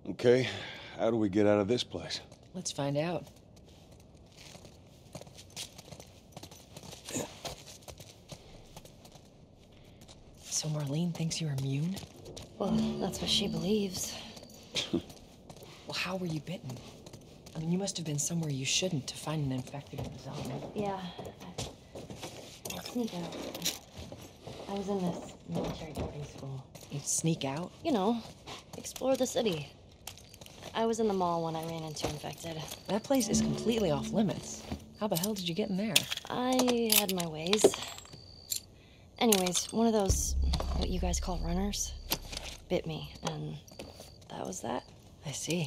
Okay, how do we get out of this place? Let's find out. So Marlene thinks you're immune? Well, that's what she believes. Well, how were you bitten? I mean, you must have been somewhere you shouldn't to find an infected zone. Yeah, I sneak out. I was in this military boarding school. You'd sneak out? You know, explore the city. I was in the mall when I ran into infected. That place is completely off limits. How the hell did you get in there? I had my ways. Anyways, one of those, what you guys call runners, bit me, and that was that. I see.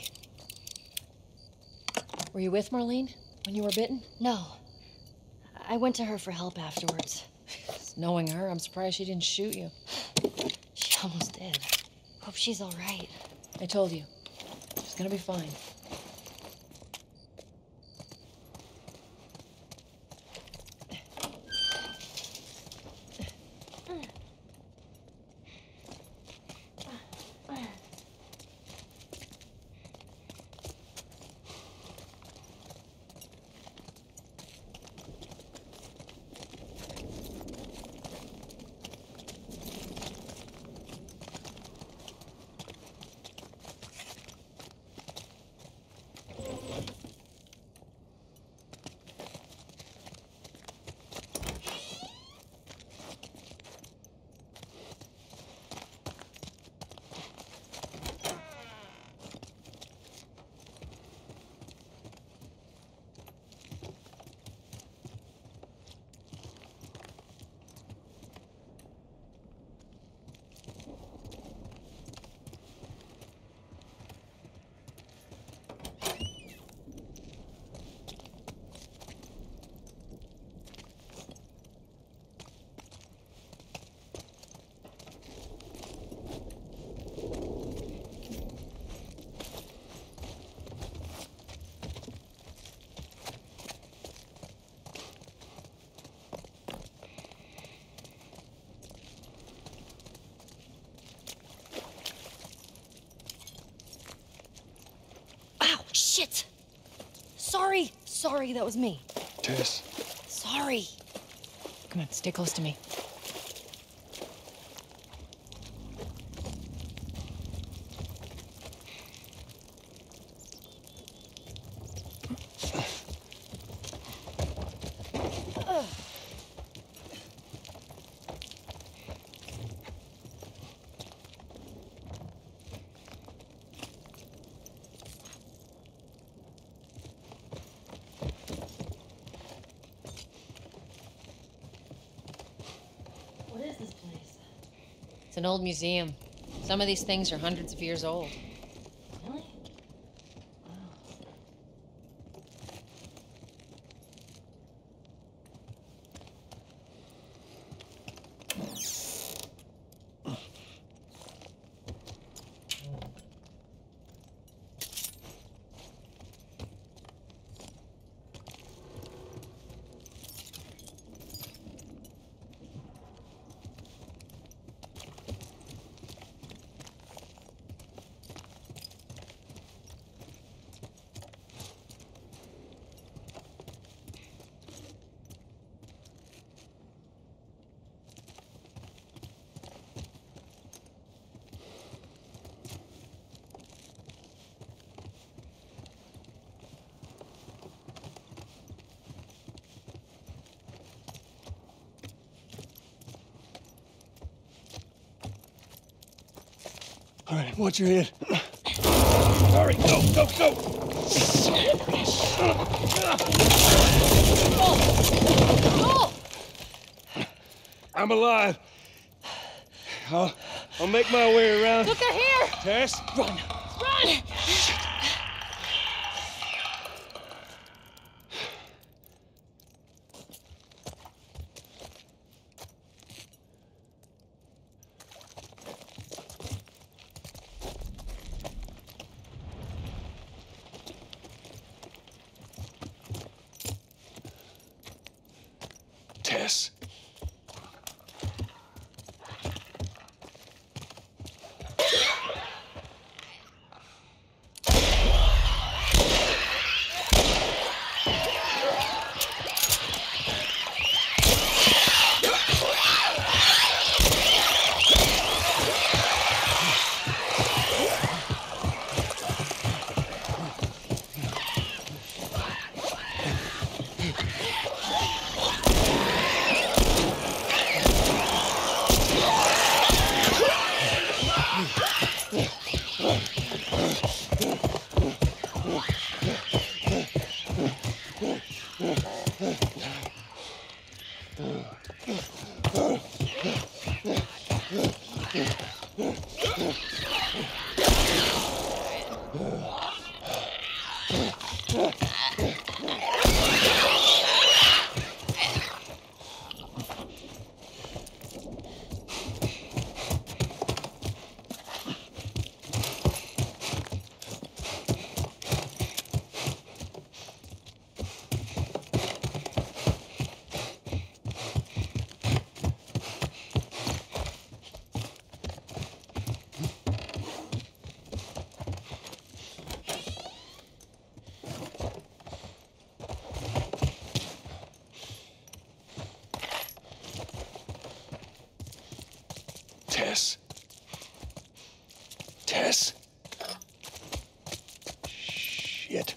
Were you with Marlene when you were bitten? No. I went to her for help afterwards. Knowing her, I'm surprised she didn't shoot you. She almost did. Hope she's all right. I told you. She's gonna be fine. Shit! Sorry, that was me. Tess. Sorry. Come on, stay close to me. What is this place? It's an old museum. Some of these things are hundreds of years old. Really? All right, watch your head. Sorry, go! I'm alive. I'll make my way around. Look, they're here! Tess? Run! Run! Tess. Tess? Tess? Shit.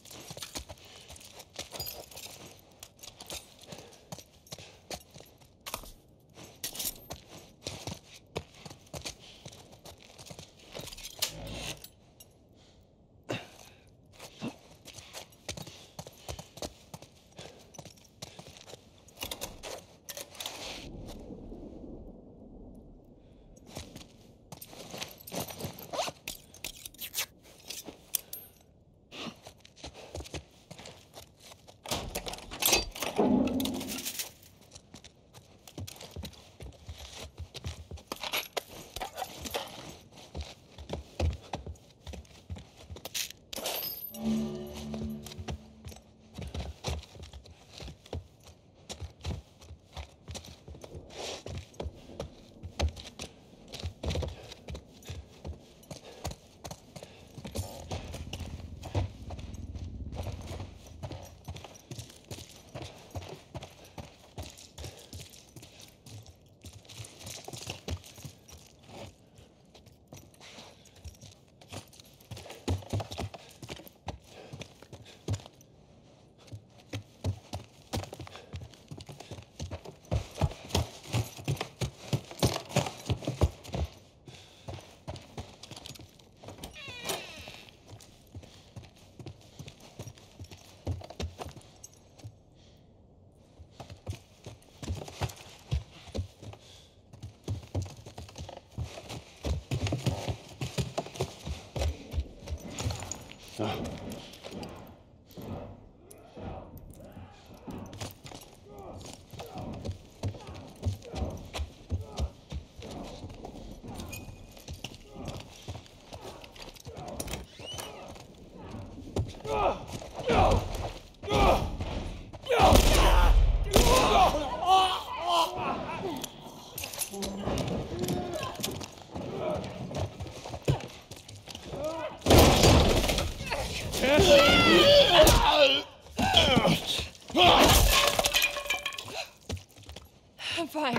I'm fine.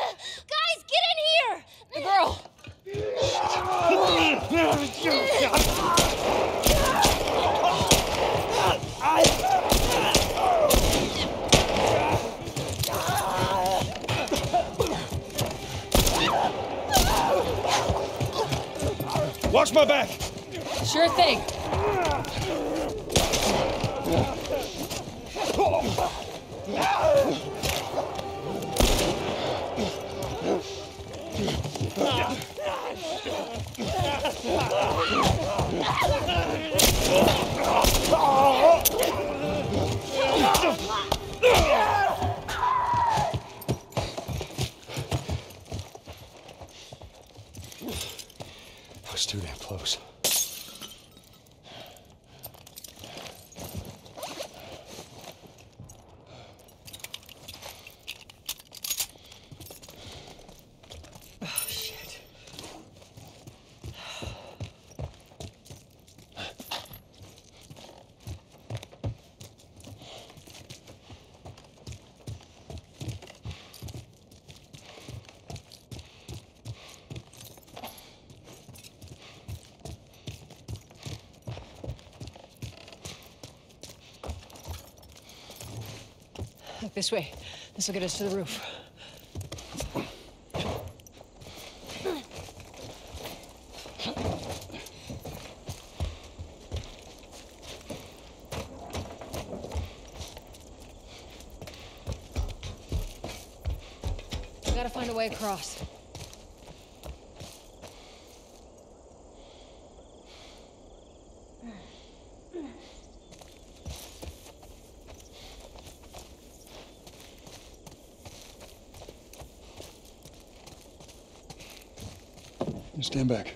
Guys, get in here! The girl! Watch my back! Sure thing. I was too damn close. Oh, shit. Look, this way. This will get us to the roof. find a way across. You stand back.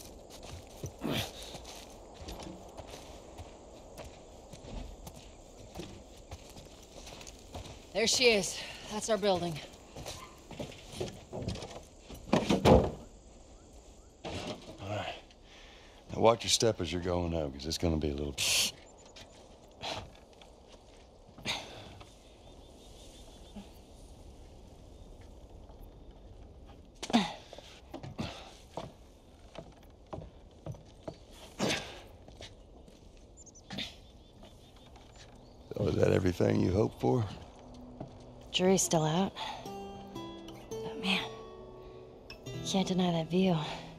There she is. That's our building. All right. Now watch your step as you're going up, because it's going to be a little... So is that everything you hoped for? Jury's still out. But man, can't deny that view.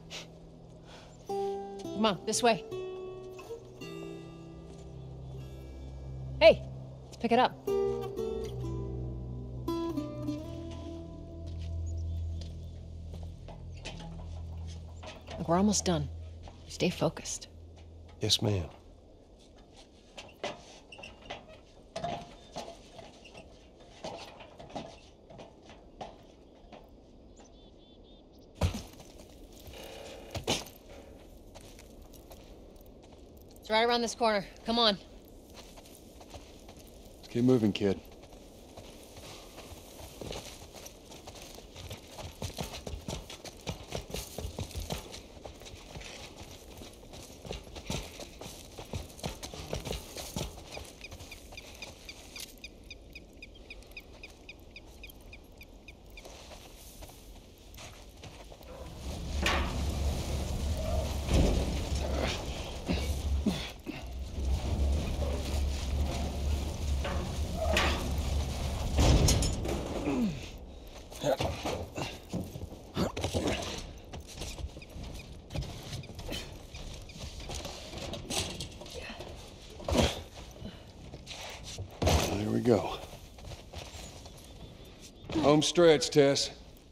Come on, this way. Hey, let's pick it up. Look, we're almost done. Stay focused. Yes, ma'am. It's right around this corner. Come on. Let's keep moving, kid. There we go. Home stretch, Tess.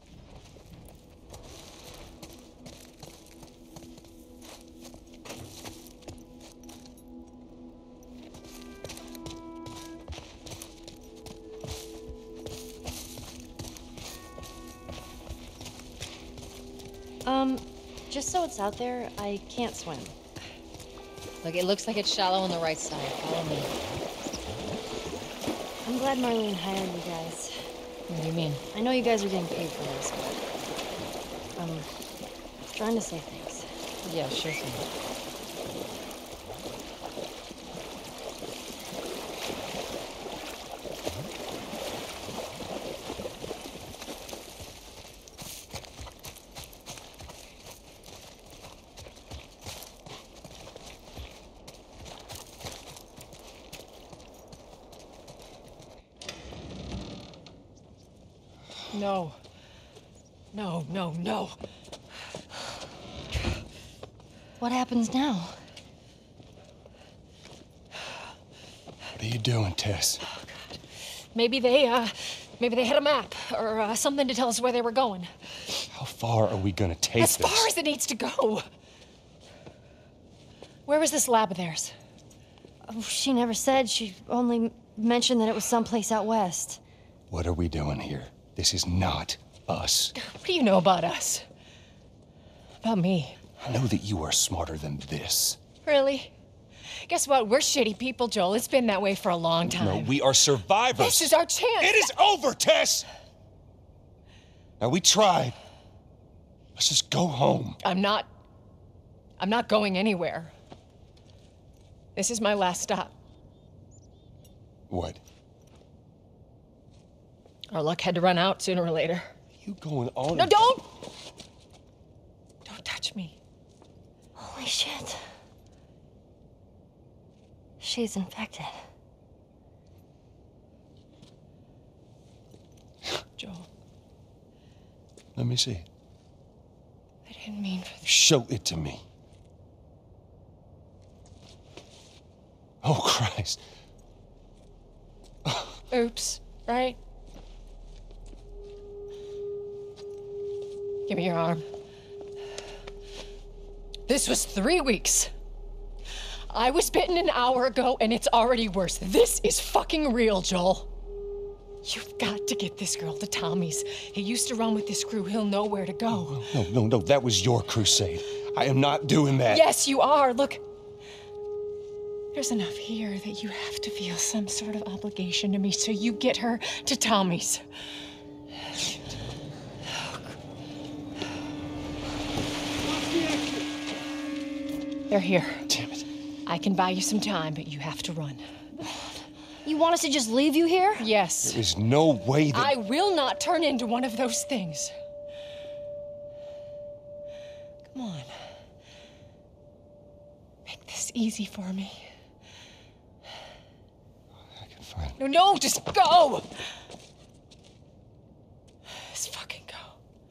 Just so it's out there, I can't swim. Look, it looks like it's shallow on the right side. Follow me. I'm glad Marlene hired you guys. What do you mean? I know you guys are getting paid for this, but I'm trying to say thanks. Yeah, sure thing. No. No, no, no. What happens now? What are you doing, Tess? Maybe they had a map or something to tell us where they were going. How far are we gonna take As this? far as it needs to go. Where was this lab of theirs? Oh, she never said. She only mentioned that it was someplace out west. What are we doing here? This is not us. What do you know about us? About me? I know that you are smarter than this. Really? Guess what? We're shitty people, Joel. It's been that way for a long time. No, we are survivors. This is our chance. It is over, Tess! Now, we tried. Let's just go home. I'm not going anywhere. This is my last stop. What? Our luck had to run out sooner or later. You going on? No, don't! Don't touch me. Holy shit. She's infected. Joel, Let me see it. I didn't mean for this. Show it to me. Oh, Christ. Oops, right? Give me your arm. This was 3 weeks. I was bitten an hour ago, and it's already worse. This is fucking real, Joel. You've got to get this girl to Tommy's. He used to run with this crew. He'll know where to go. No. That was your crusade. I am not doing that. Yes, you are. Look. There's enough here that you have to feel some sort of obligation to me, so you get her to Tommy's. They're here. Damn it. I can buy you some time, but you have to run. You want us to just leave you here? Yes. There is no way that... I will not turn into one of those things. Come on. Make this easy for me. I can find... No, just go! Just fucking go.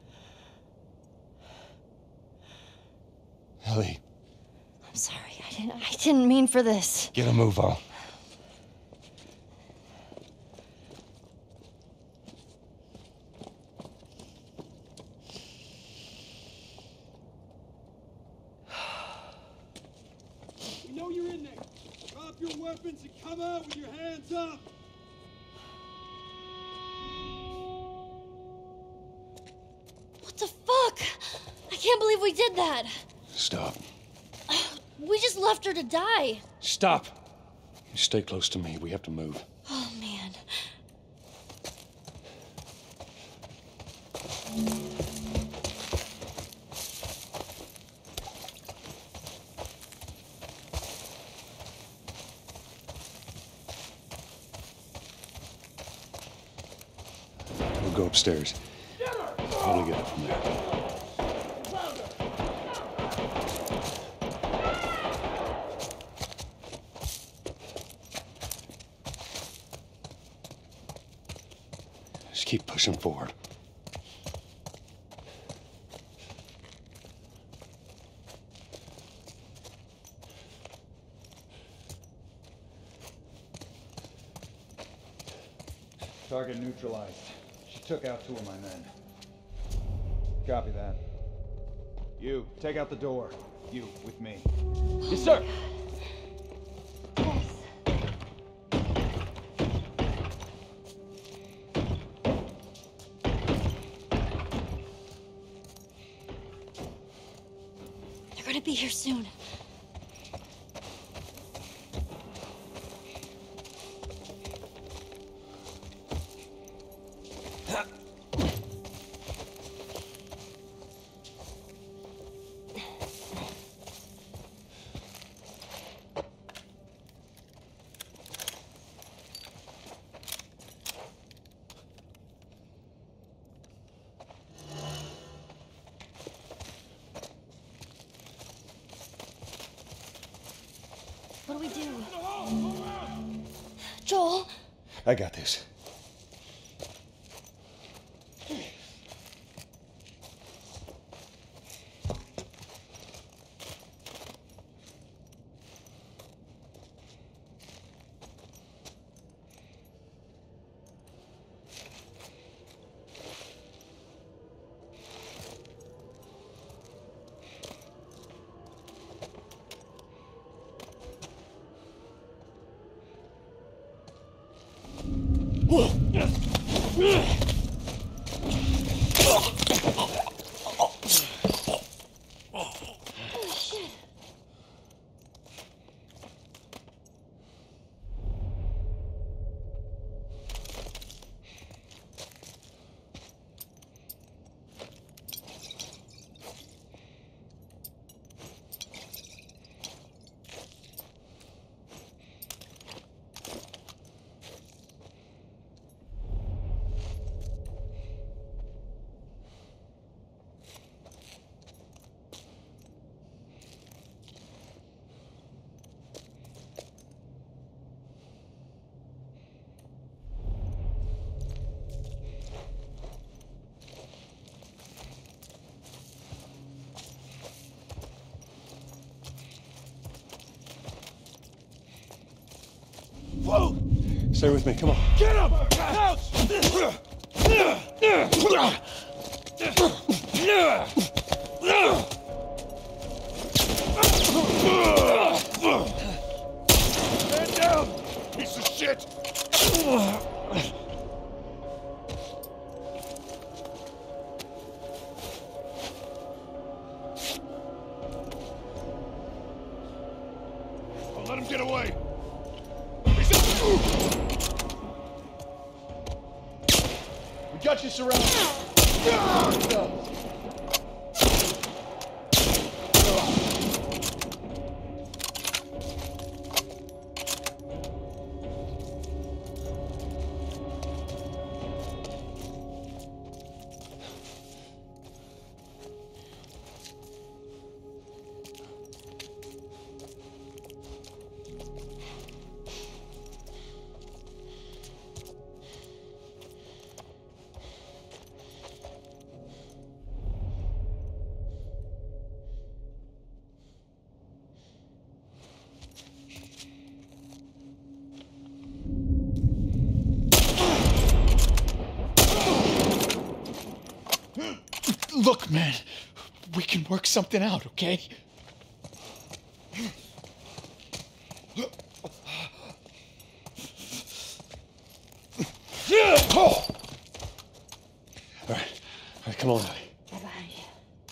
Ellie, I'm sorry. I didn't mean for this. get a move on. We know you're in there. Drop your weapons and come out with your hands up. What the fuck? I can't believe we did that. Stop. We just left her to die. Stop. You stay close to me. We have to move. Oh, man. We'll go upstairs. I'll get it from there. Just keep pushing forward. Target neutralized. She took out 2 of my men. Copy that. You, take out the door. You, with me. Yes, sir! Yes. They're gonna be here soon. What do we do? Joel? I got this. Whoa! Stay with me. Come on. Get him! Ouch! Man down, piece of shit! Don't let him get away! We got you surrounded. Look, man, we can work something out, okay? All right, come on, Ellie. Behind you.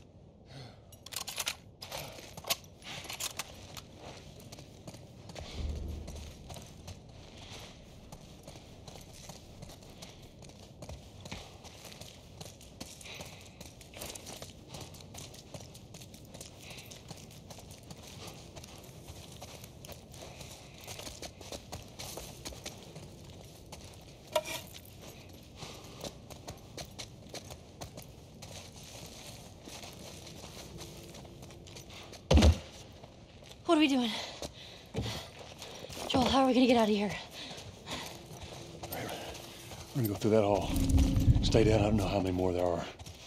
What are we doing? Joel, how are we gonna get out of here? We're gonna go through that hall. Stay down, I don't know how many more there are.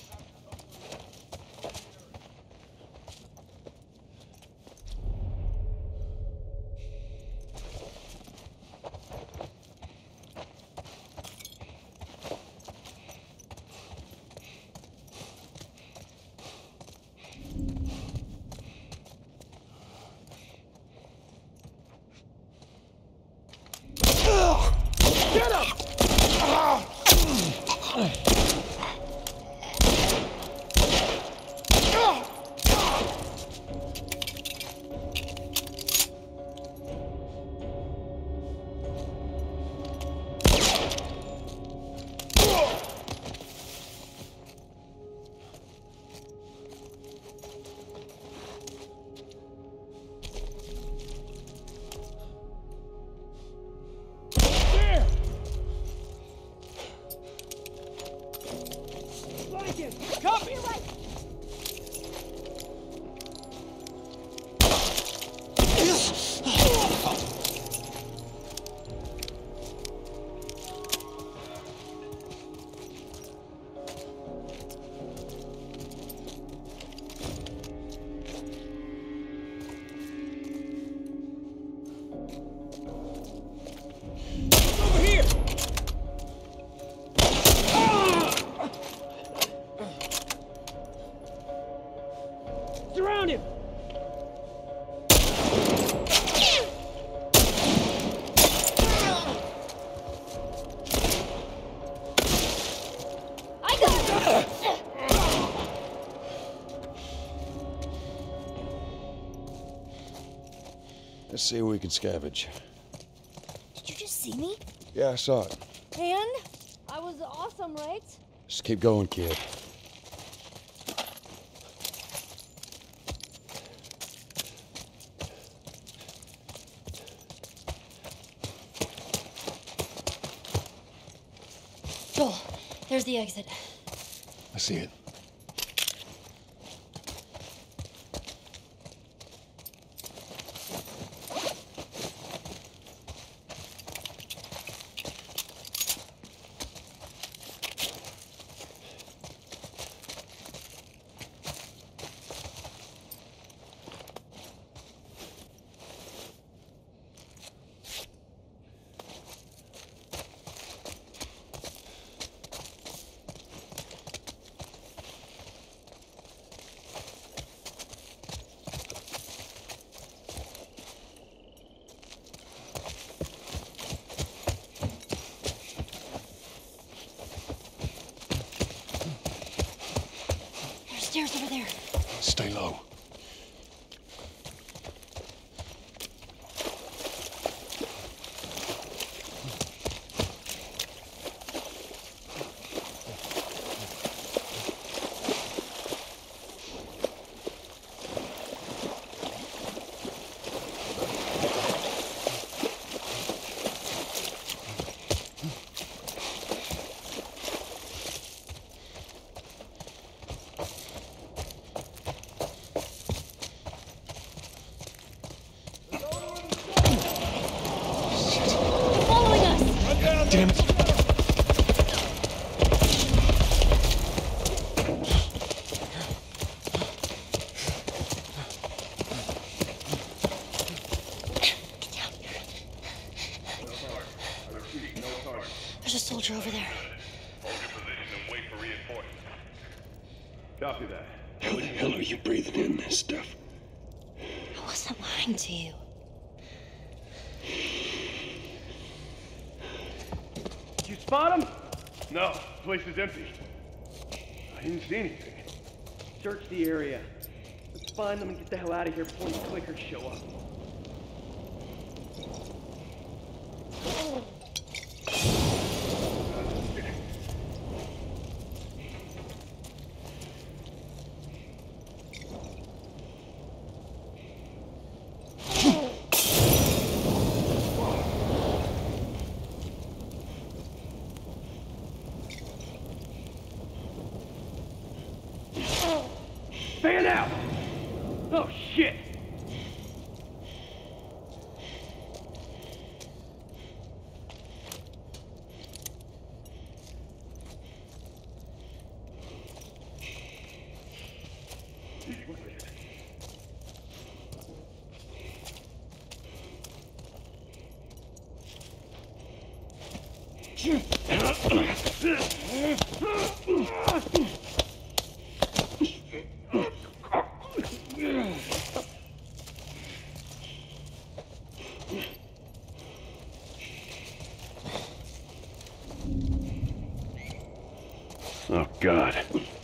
Surround him! I got it! Let's see what we can scavenge. Did you just see me? Yeah, I saw it. And? I was awesome, right? Just keep going, kid. Joel, there's the exit. I see it. Stay low. Damn it. There's a soldier over there. Hold your position and wait for reinforcements. Copy that. How the hell are you breathing in this stuff? I wasn't lying to you. You spot him? No, the place is empty. I didn't see anything. Search the area. Let's find them and get the hell out of here before the clickers show up. Fan out! Oh, shit! Oh, God.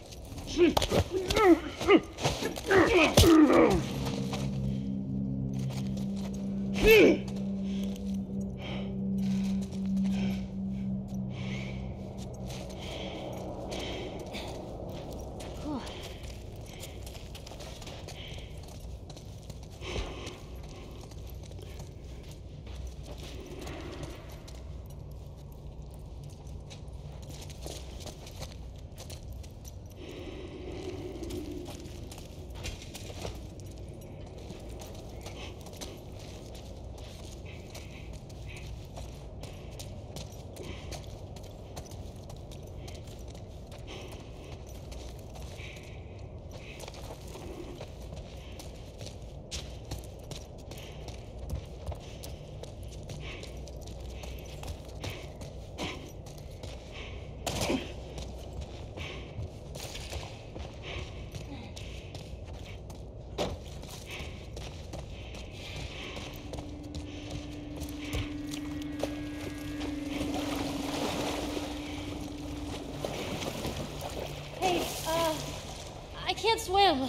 I can't swim.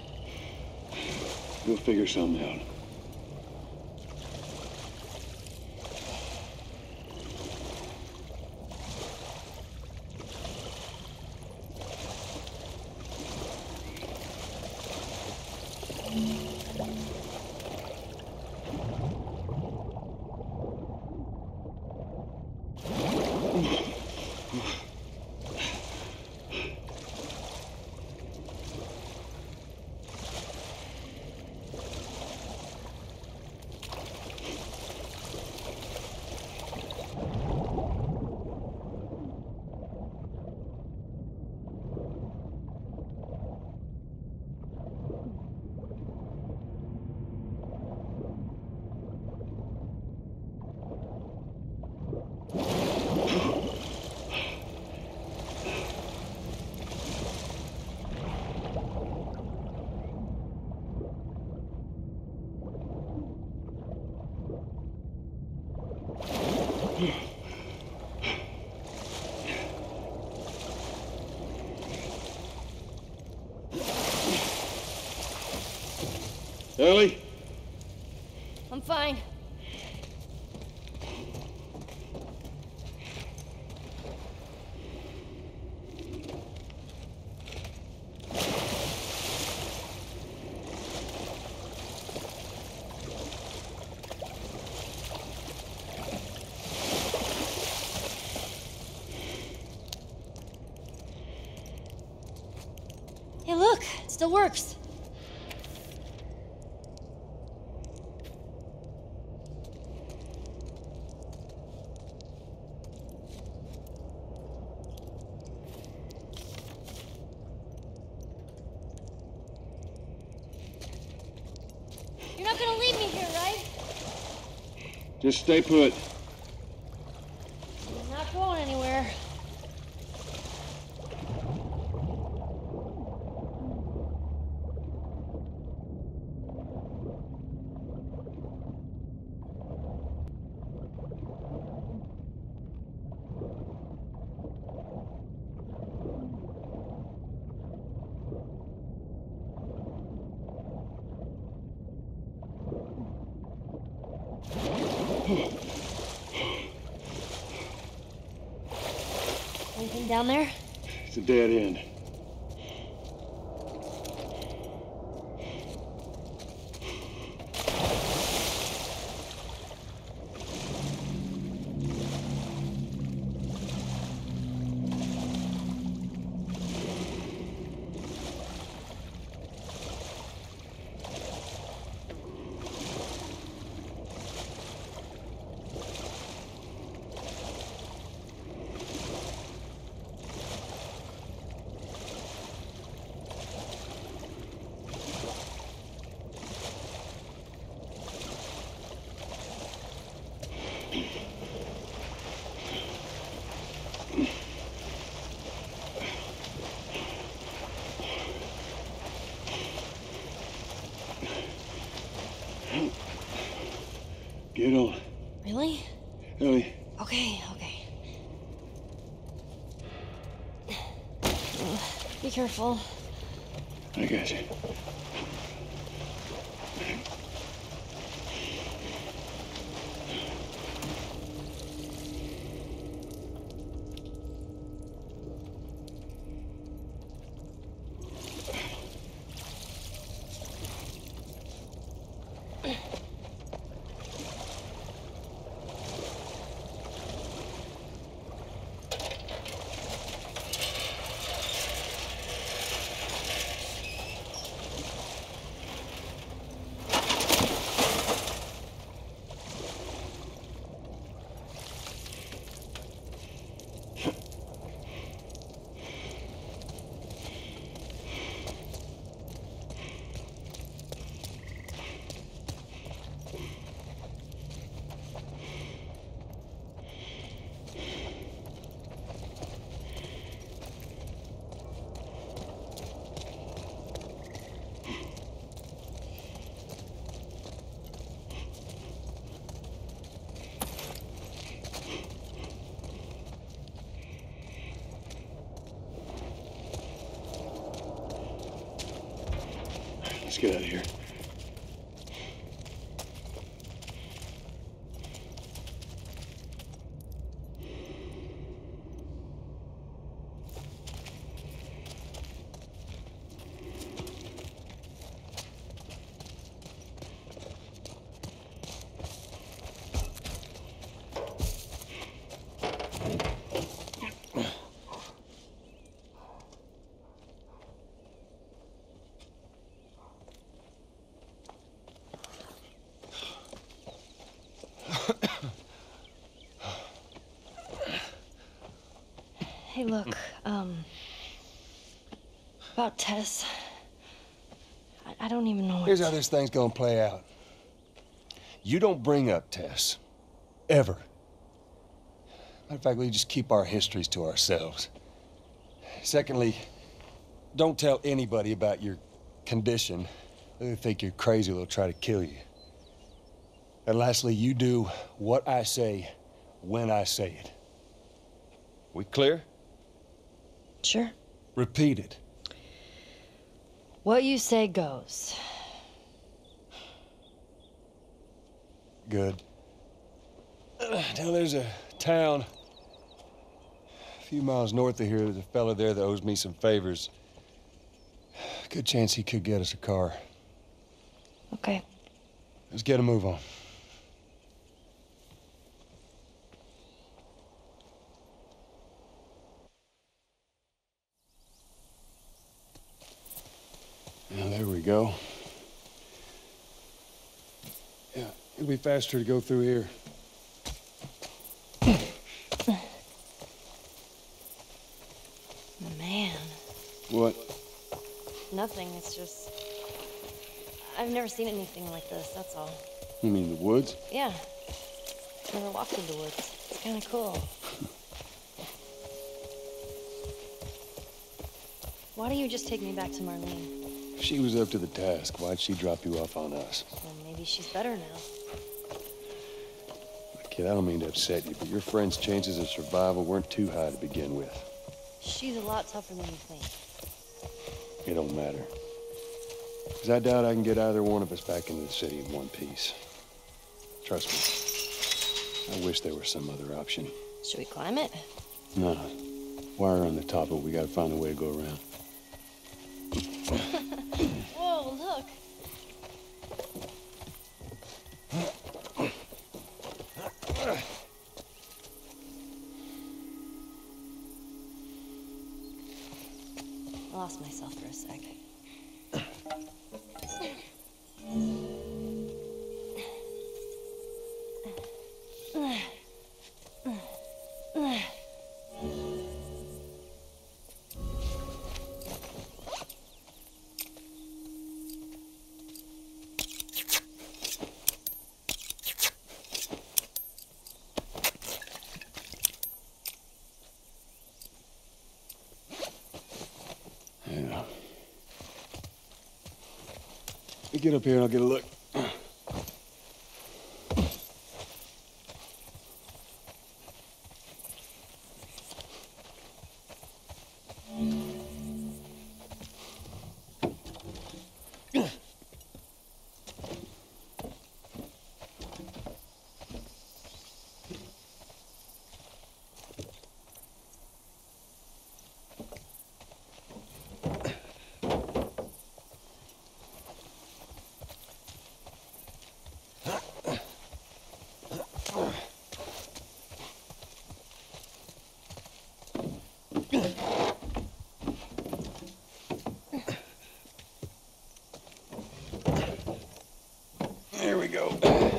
We'll figure something out. Ellie? I'm fine. Hey, look, it still works. You're not gonna leave me here, right? Just stay put. I'm not going anywhere. Anything down there? It's a dead end. Get on. Really? Ellie. Okay. Be careful. I got you. Let's get out of here. Hey, look, about Tess. I don't even know what Here's how this thing's gonna play out. You don't bring up Tess. Ever. Matter of fact, we just keep our histories to ourselves. Secondly, don't tell anybody about your condition. They think you're crazy, they'll try to kill you. And lastly, you do what I say when I say it. We clear? Sure. Repeat it. What you say goes. Good. Now there's a town a few miles north of here. There's a fella there that owes me some favors. Good chance he could get us a car. Okay. Let's get a move on. Now, there we go. Yeah, it'll be faster to go through here. Man. What? Nothing, it's just... I've never seen anything like this, that's all. You mean the woods? Yeah. Never walked in the woods. It's kind of cool. Why don't you just take me back to Marlene? She was up to the task. Why'd she drop you off on us? Well, maybe she's better now. Kid, I don't mean to upset you, but your friend's chances of survival weren't too high to begin with. She's a lot tougher than you think. It don't matter. Because I doubt I can get either one of us back into the city in one piece. Trust me. I wish there was some other option. Should we climb it? No. Wire on the top of it. We gotta find a way to go around. Whoa, look! I lost myself for a sec. Yeah. You get up here and I'll get a look. There we go.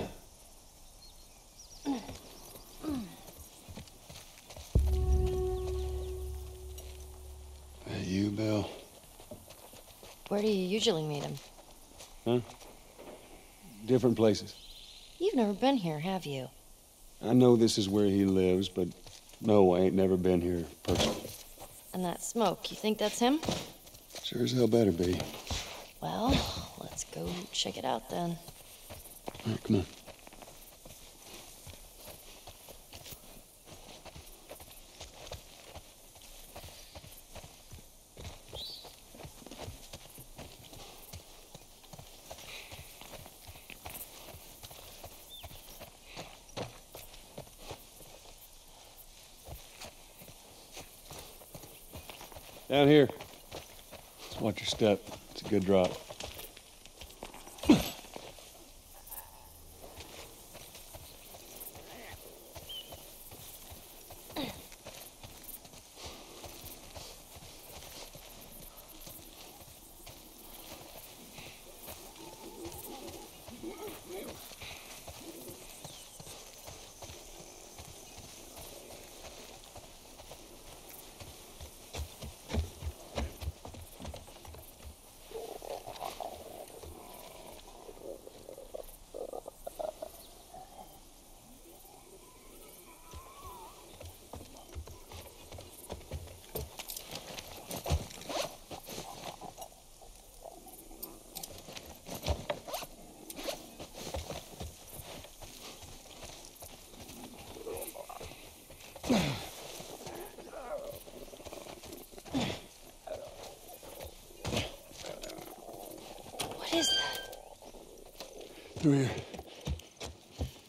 That you, Bill? Where do you usually meet him? Huh? Different places. You've never been here, have you? I know this is where he lives, but no, I ain't never been here personally. And that smoke, you think that's him? Sure as hell better be. Well, let's go check it out then. All right, come on. Down here. Just watch your step. It's a good drop. What is that? Through here.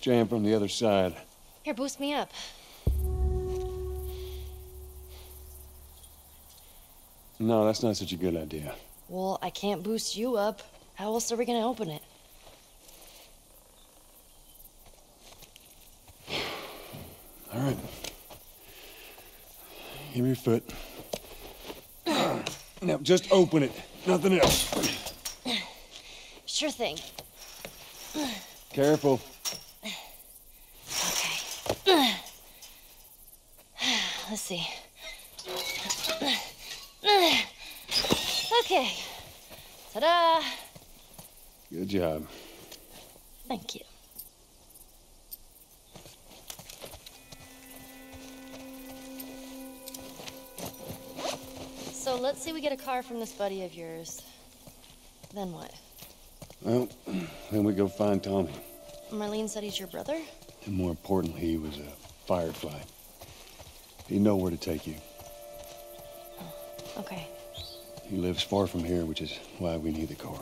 jam from the other side. Here, boost me up. No, that's not such a good idea. Well, I can't boost you up. How else are we gonna open it? All right. Give me your foot. Now, just open it. Nothing else. Sure thing. Careful. Okay. Let's see. Okay. Ta-da! Good job. Thank you. So let's say we get a car from this buddy of yours. Then what? Well, then we go find Tommy. Marlene said he's your brother? And more importantly, he was a Firefly. He'd know where to take you. Oh, okay. He lives far from here, which is why we need the car.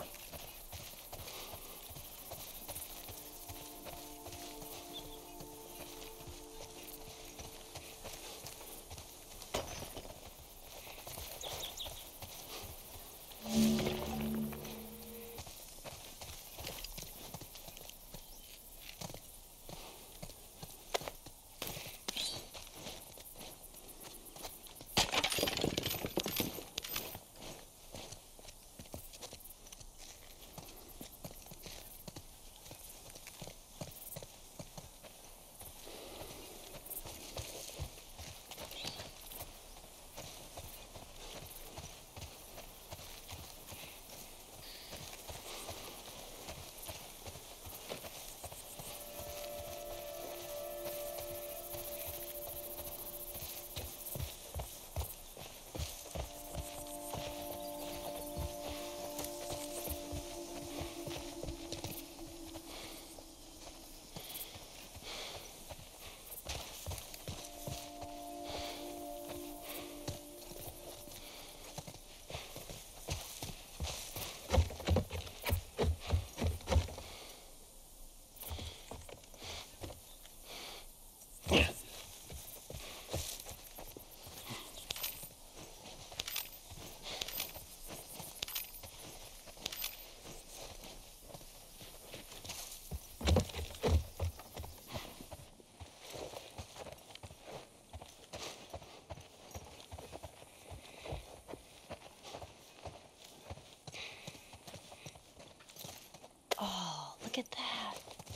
Look at that.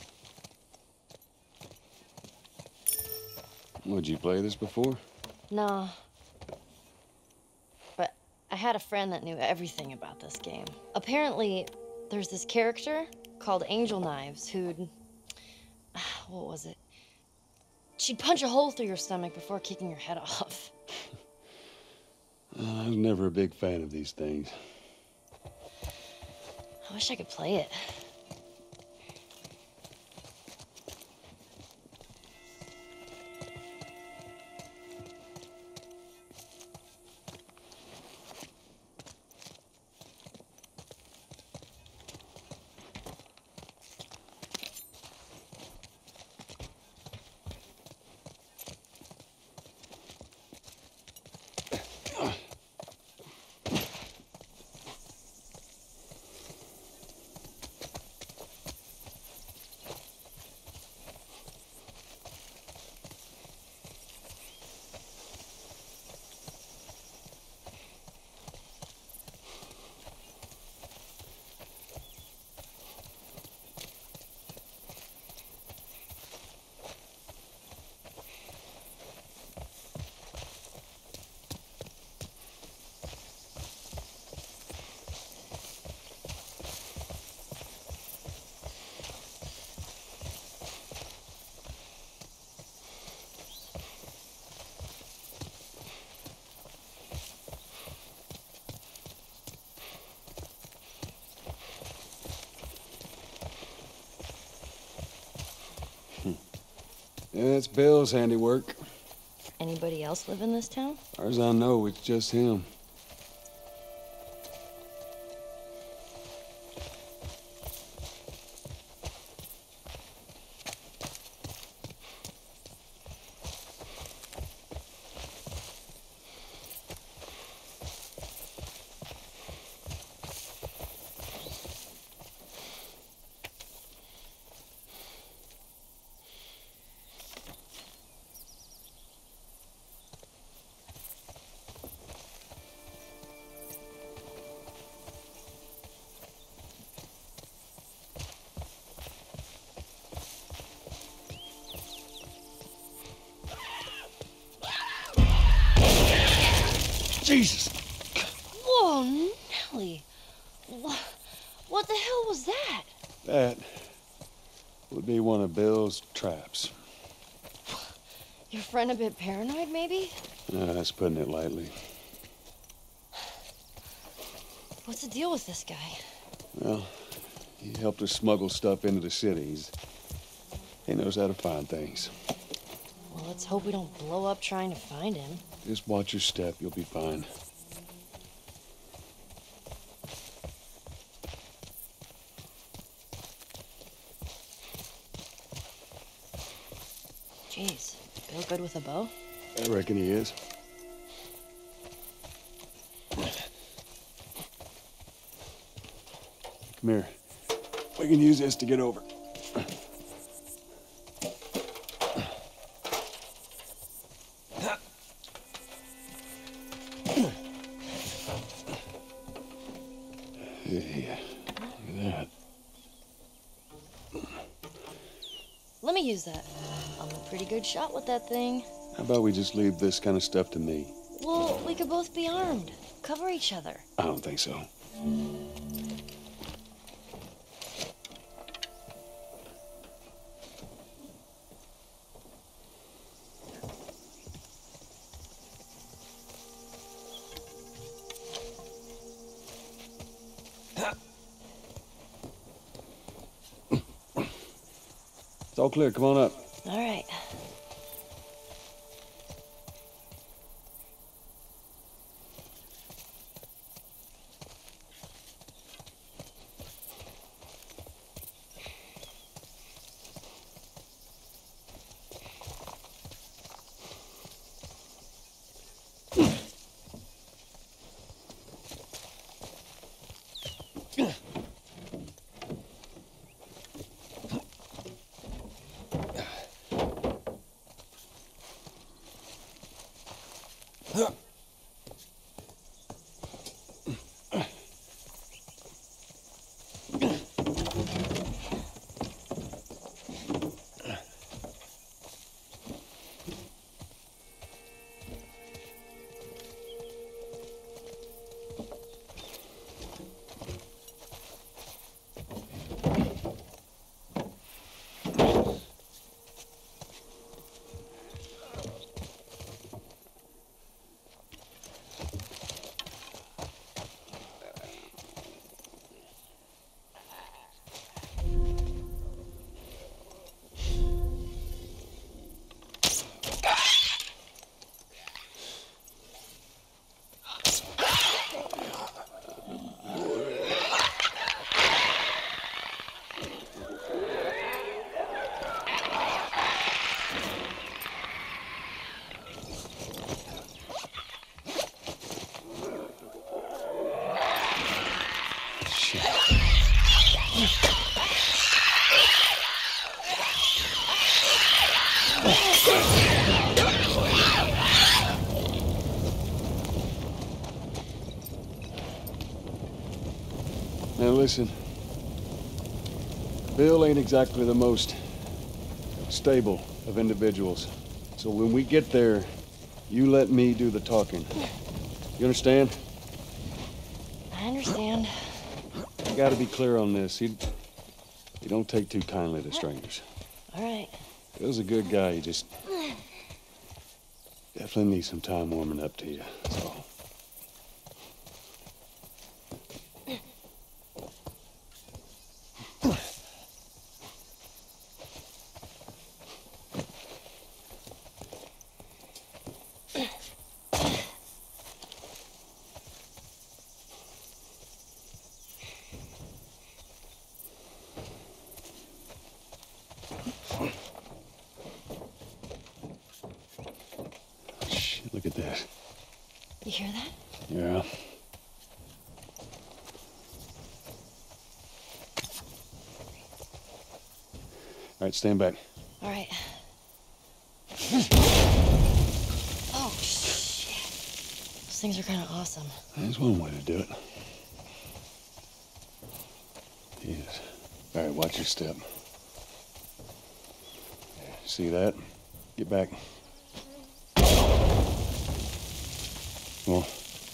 Would you play this before? No. But I had a friend that knew everything about this game. Apparently, there's this character called Angel Knives who'd... what was it? She'd punch a hole through your stomach before kicking your head off. I was never a big fan of these things. I wish I could play it. Yeah, it's Bill's handiwork. Anybody else live in this town? As far as I know, it's just him. Jesus! Whoa, Nelly. What the hell was that? That would be one of Bill's traps. Your friend a bit paranoid, maybe? That's putting it lightly. What's the deal with this guy? Well, he helped us smuggle stuff into the cities. He knows how to find things. Well, let's hope we don't blow up trying to find him. Just watch your step, you'll be fine. Jeez, Bill good with a bow? I reckon he is. Come here. We can use this to get over. Yeah, look at that. Let me use that. I'm a pretty good shot with that thing. How about we just leave this kind of stuff to me? Well, we could both be armed. Cover each other. I don't think so. It's all clear. Come on up. All right. Now listen, Bill ain't exactly the most stable of individuals. So when we get there, you let me do the talking. You understand? I understand. You gotta be clear on this. You don't take too kindly to strangers. All right. Bill's a good guy, you just definitely need some time warming up to you, that's all. Shit, look at that. You hear that? Yeah. All right, stand back. All right. Oh, shit. Those things are kind of awesome. There's one way to do it. Yes. All right, watch your step. See that? Get back. Come on.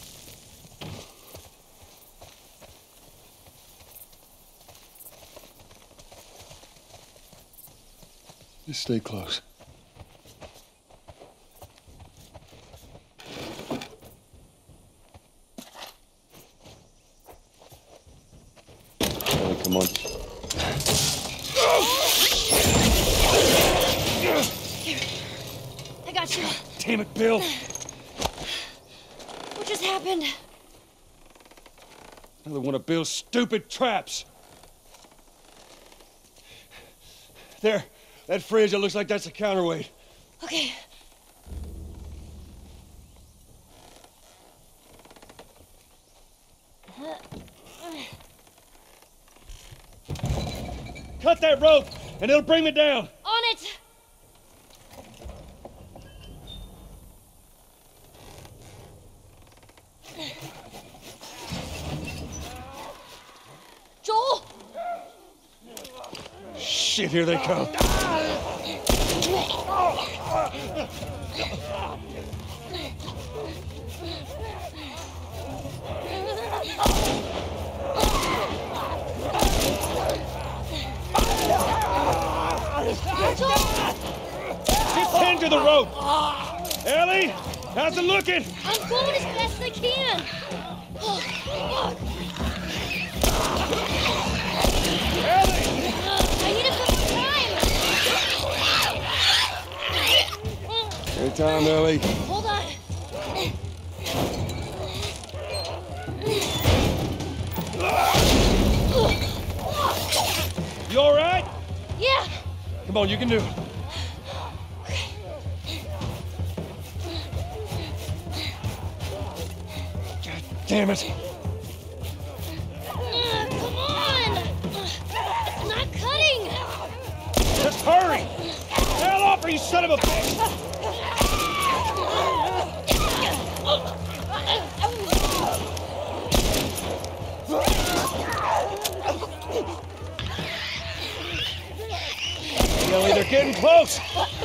Just stay close. Ellie, come on. I got you. Damn it, Bill. What just happened? Another one of Bill's stupid traps. There, that fridge, it looks like that's a counterweight. Okay. Cut that rope, and it'll bring me down. On it! Joel! Shit, here they come. Get pinned to the rope. Ellie, how's it looking? I'm going as fast as I can. Oh, fuck. Ellie! I need it for more time. Anytime, Ellie. Hold on. You all right? Yeah. Come on, you can do it. God damn it. Come on. It's not cutting. Just hurry! Hell off, you son of a bitch! Ellie, they're getting close!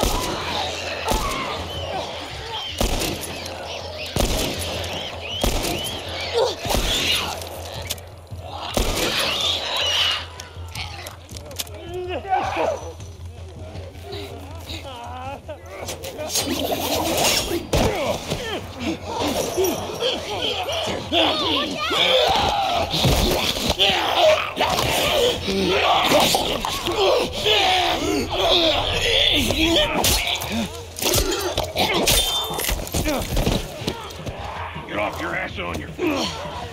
Get off your ass on your feet.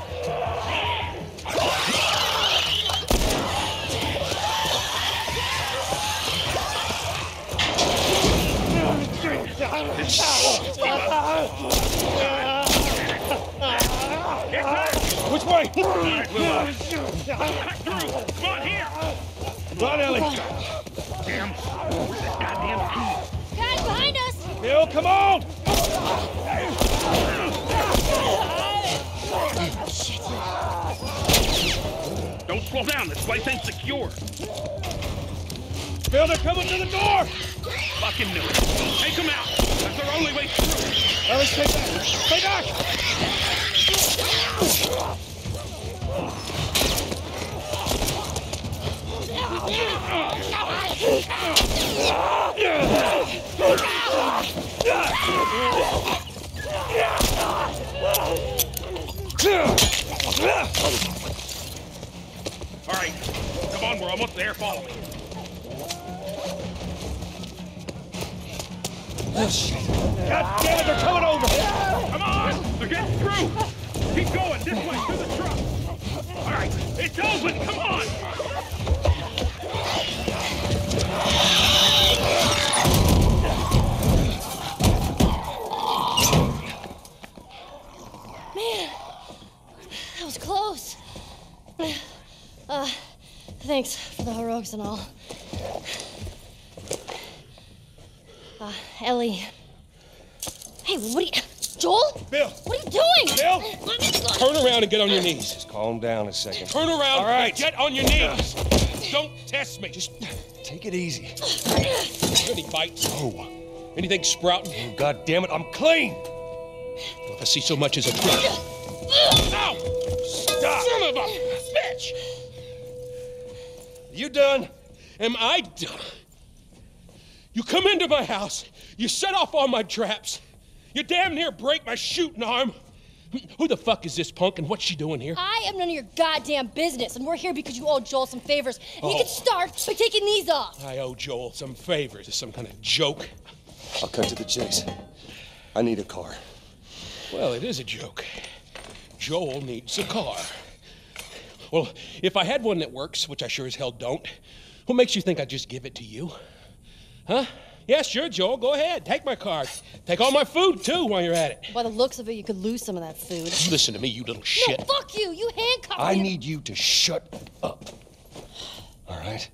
Which way? All right, we'll cut through. Come on, here. Come on, Ellie. Damn. Where's that goddamn key? Guys behind us. Bill, come on! Don't slow down. This place ain't secure. Bill, they're coming to the door! Fucking knew it. Take them out. That's our only way through. Ellie, stay back! Stay back! All right. Come on, we're almost there. Follow me. God damn it, they're coming over! Come on! They're getting through! Keep going, this way, to the truck! Alright, it's open, come on! Man, that was close. Thanks for the heroics and all. Ellie. Hey, what are you... Joel? Bill! What are you doing? Bill! Let me go. Turn around and get on your knees. Just calm down a second. Turn around All right. and get on your knees. Don't test me. Just Take it easy. any bites? Oh. Anything sprouting? Oh, God damn it, I'm clean! If I see so much as a drop. Ow! Stop! Son of a bitch! You done? Am I done? You come into my house, you set off all my traps, you damn near break my shooting arm. Who the fuck is this punk and what's she doing here? I am none of your goddamn business, and we're here because you owe Joel some favors. And you can start by taking these off. I owe Joel some favors. Is some kind of joke? I'll cut to the chase. I need a car. Well, it is a joke. Joel needs a car. Well, if I had one that works, which I sure as hell don't, what makes you think I'd just give it to you? Huh? Yeah, sure, Joel, go ahead. Take my car. Take all my food, too, while you're at it. By the looks of it, you could lose some of that food. You listen to me, you little shit. No, fuck you! You handcuffed me! I need you to shut up. All right?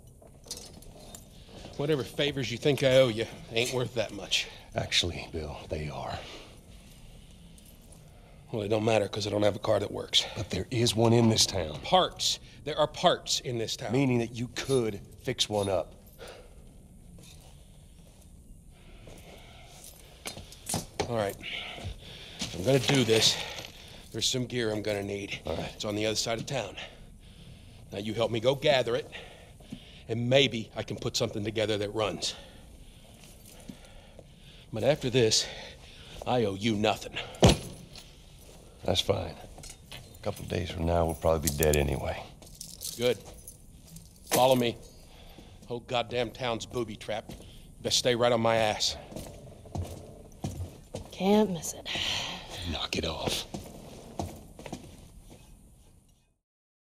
Whatever favors you think I owe you ain't worth that much. Actually, Bill, they are. Well, it don't matter, because I don't have a car that works. But there is one in this town. Parts. There are parts in this town. Meaning that you could fix one up. All right. If I'm gonna do this, there's some gear I'm gonna need. All right. It's on the other side of town. Now you help me go gather it, and maybe I can put something together that runs. But after this, I owe you nothing. That's fine. A couple days from now, we'll probably be dead anyway. Good. Follow me. Whole goddamn town's booby-trapped. Best stay right on my ass. Can't miss it. Knock it off.